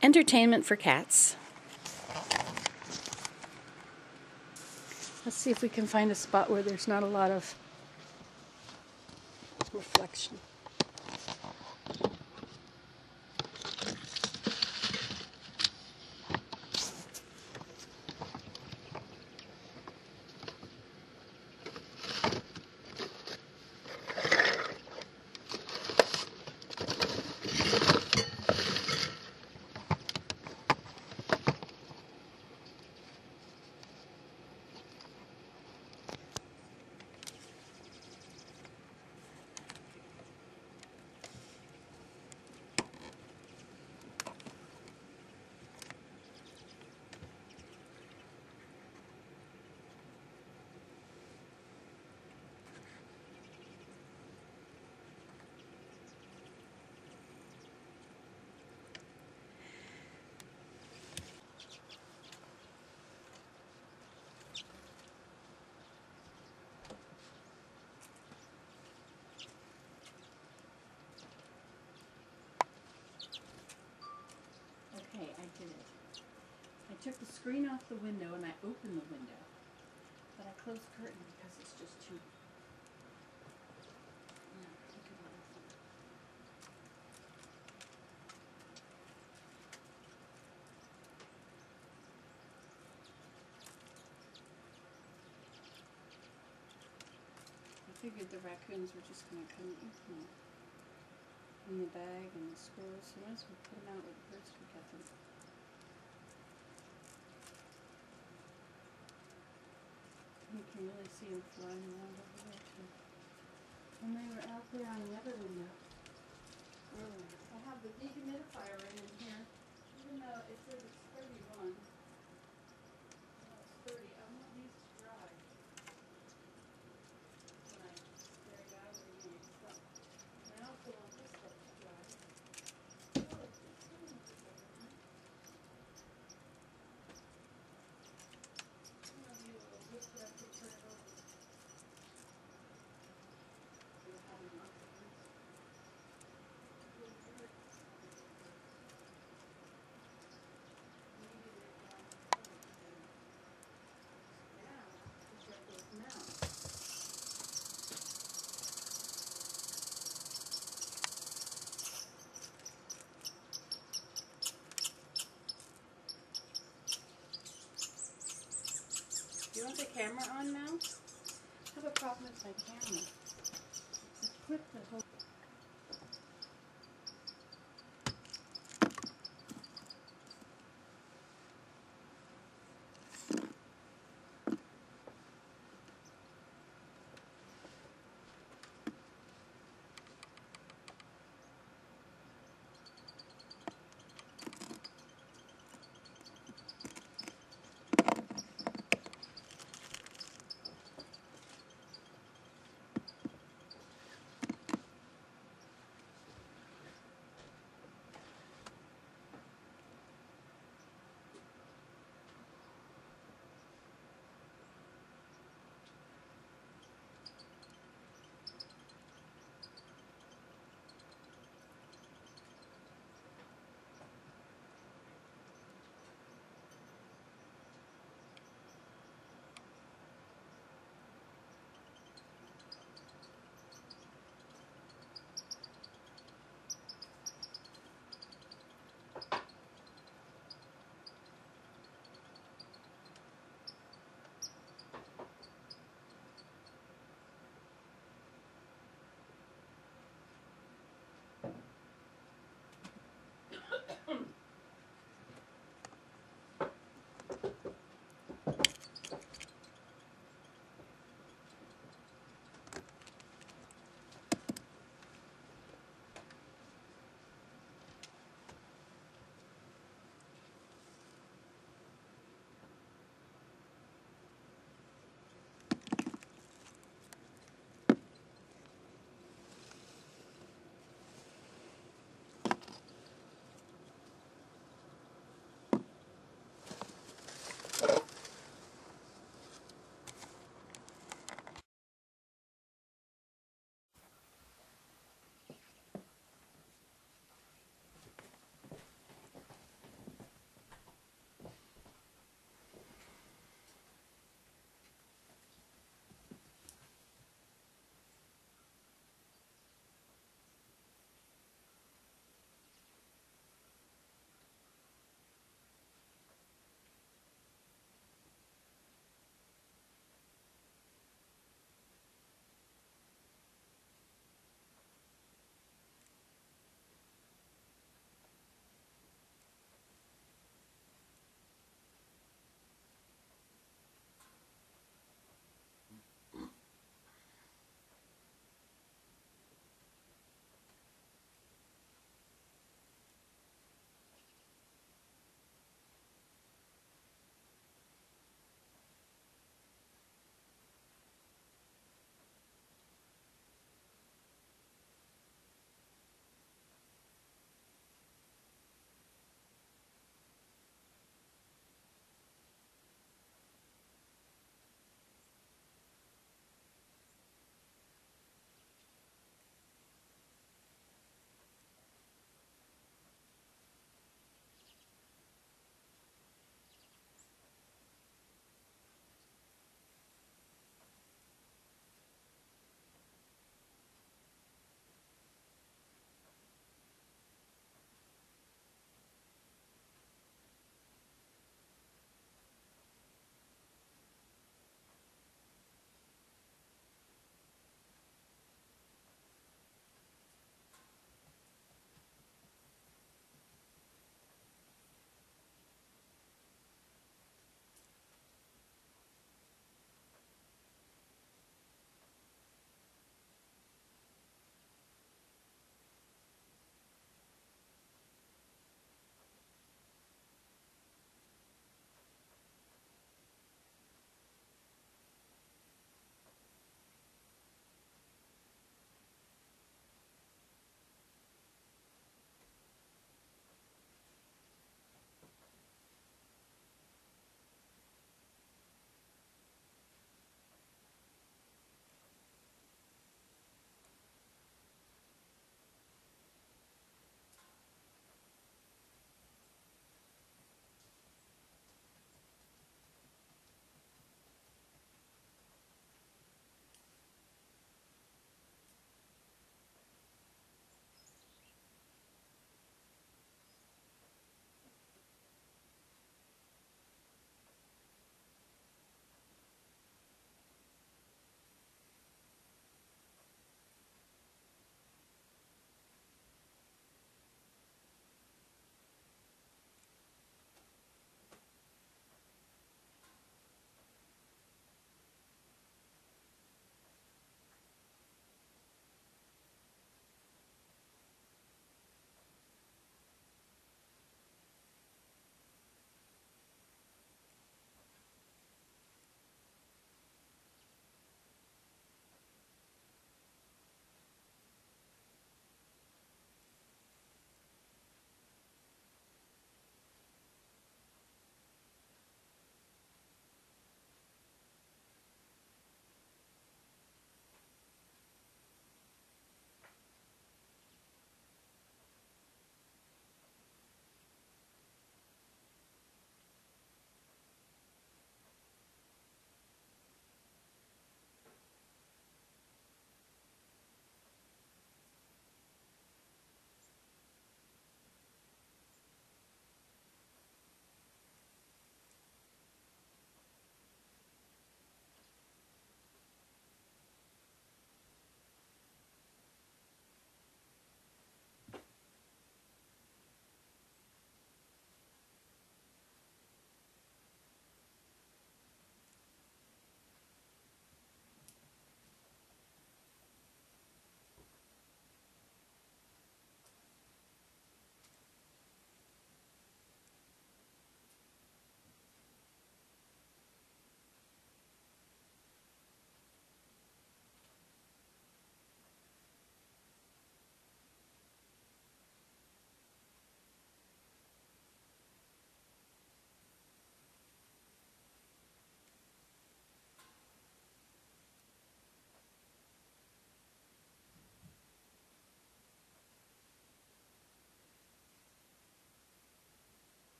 Entertainment for cats. Let's see if we can find a spot where there's not a lot of reflection. Okay, I did it. I took the screen off the window and I opened the window. But I closed the curtain because it's just too... Yeah, look at all that. I figured the raccoons were just going to come in the bag, and the squirrels, so might as well put them out where the birds could get them. You can really see them flying around over there too. And they were out there on the other window earlier. I have the dehumidifier in here, even though it says it's 31. No, it's 30. I want these to dry when I carry it out or use stuff. And I also want this stuff to dry. Oh, it's just so much better. Some of you will wish that I could turn it over. You're having lots of things. Do you want the camera on now? I have a problem with my camera. It's equipped to hold